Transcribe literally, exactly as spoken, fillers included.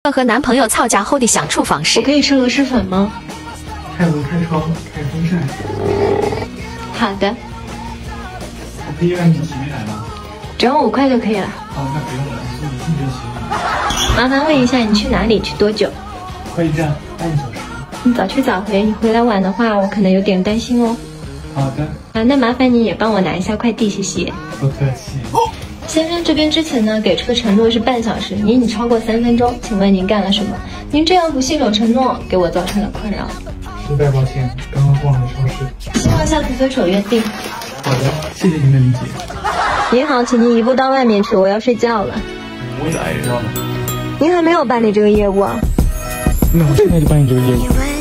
和男朋友吵架后的相处方式。 我可以吃螺蛳粉吗？ 开门、开窗、开风扇。 好的。 我可以让你洗面奶吗？ 只要五块就可以了。 哦，那不用了，你你自己就行。 麻烦问一下，你去哪里？去多久？ 快一站，半小时。 你早去早回，你回来晚的话，我可能有点担心哦。 好的。 啊，那麻烦你也帮我拿一下快递，谢谢。 不客气。 先生这边之前呢给出的承诺是半小时，您已超过三分钟，请问您干了什么？您这样不信守承诺，给我造成了困扰。 实在抱歉，刚刚逛了超市。 希望下次遵守约定。 好的，谢谢您的理解。 您好，请您移步到外面去，我要睡觉了。 我也挨着了。 您还没有办理这个业务啊？ 那我现在就办理这个业务。